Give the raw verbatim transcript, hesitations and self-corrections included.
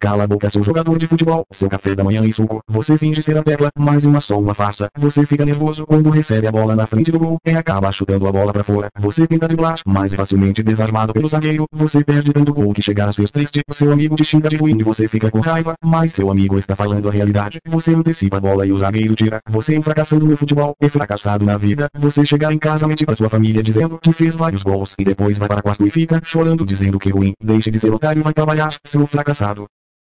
Cala a boca, seu jogador de futebol. Seu café da manhã e suco. Você finge ser a tecla, mas uma só uma farsa. Você fica nervoso quando recebe a bola na frente do gol e acaba chutando a bola pra fora. Você tenta driblar, mas é facilmente desarmado pelo zagueiro. Você perde tanto gol que chegar a ser triste. Seu amigo te xinga de ruim e você fica com raiva, mas seu amigo está falando a realidade. Você antecipa a bola e o zagueiro tira. Você é um fracassado no futebol e fracassado na vida. Você chegar em casa mente pra sua família dizendo que fez vários gols e depois vai para quarto e fica chorando dizendo que ruim. Deixe de ser otário e vai trabalhar, seu fracassado.